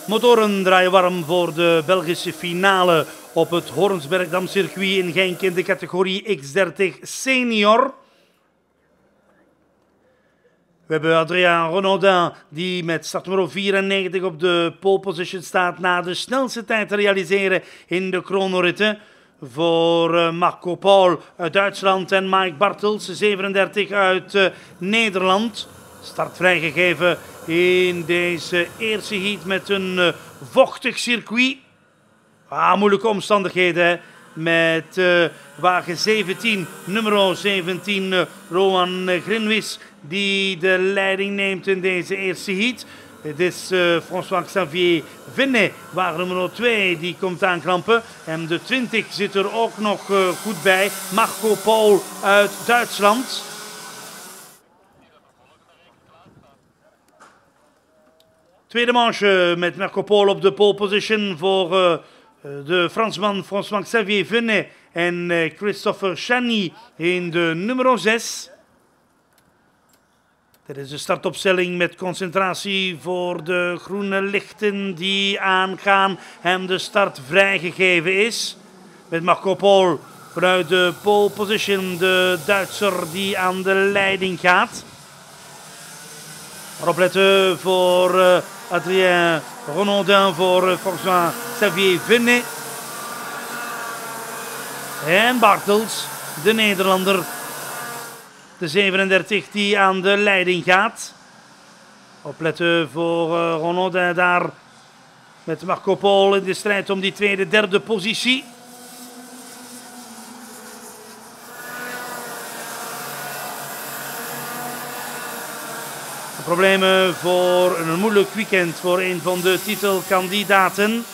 Motoren draaien warm voor de Belgische finale op het Hoornsbergdamcircuit in Genk in de categorie X30 Senior. We hebben Adrien Renaudin die met startnummer 94 op de pole position staat na de snelste tijd te realiseren in de chronoritten. Voor Marco Paul uit Duitsland en Mike Bartels, 37 uit Nederland. Start vrijgegeven in deze eerste heat met een vochtig circuit. Moeilijke omstandigheden hè? Met wagen 17, nummer 17, Rohan Grinwis, die de leiding neemt in deze eerste heat. Het is François-Xavier Venet, wagen nummer 2, die komt aanklampen. En de 20 zit er ook nog goed bij, Marco Paul uit Duitsland. Tweede manche met Marco Paul op de pole position voor de Fransman François-Xavier Venet en Christopher Chany in de nummer 6. Dit is de startopstelling met concentratie voor de groene lichten die aangaan en de start vrijgegeven is. Met Marco Paul vanuit de pole position, de Duitser die aan de leiding gaat. Maar opletten voor Adrien Renaudin, voor François-Xavier Venet. En Bartels, de Nederlander, de 37 die aan de leiding gaat. Opletten voor Renaudin daar met Marco Paul in de strijd om die tweede, derde positie. Problemen voor een moeilijk weekend voor een van de titelkandidaten.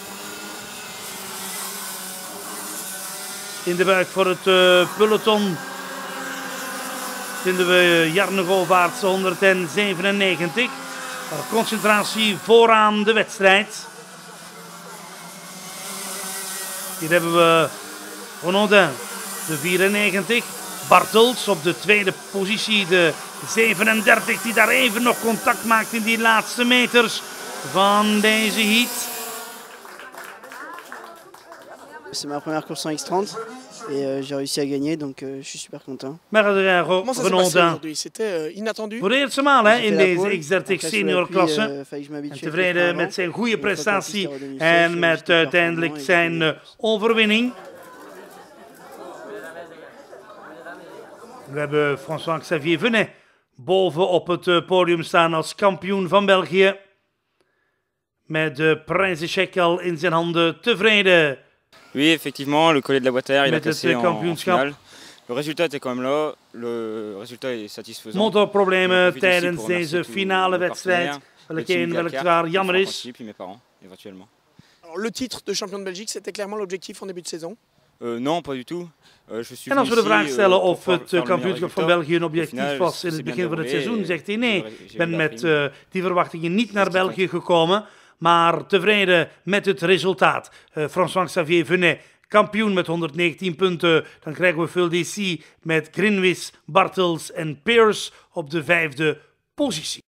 In de buik voor het peloton vinden we Jarno Govaerts 197. Maar concentratie vooraan de wedstrijd. Hier hebben we Renaudin, de 94. Bartels op de tweede positie, de 37 die daar even nog contact maakt in die laatste meters van deze heat. C'est ma première course en X30 et j'ai réussi à gagner, donc je suis super content. Comment ça s'est passé aujourd'hui? C'était inattendu. Voor de eerste maal hè, in deze X30 senior klasse. En tevreden met zijn goede prestatie en met uiteindelijk zijn overwinning. We hebben François-Xavier Venet boven op het podium staan als kampioen van België. Met de prijzencheck al in zijn handen, tevreden. Oui, effectivement, le collier de la boîte à air, il a cassé en finale. Le résultat était quand même là, le résultat est satisfaisant. Motorproblemen tijdens deze finale wedstrijd, welk weliswaar jammer is. Le titre de champion de Belgique, c'était clairement l'objectif en début de saison? Non, pas du tout. En als we de vraag stellen of het kampioenschap van België een objectief was in het begin van het seizoen, zegt hij nee. Ik ben met die verwachtingen niet naar België gekomen, maar tevreden met het resultaat. François-Xavier Venet, kampioen met 119 punten. Dan krijgen we Phil DC met Grinwis, Bartels en Pearce op de 5e positie.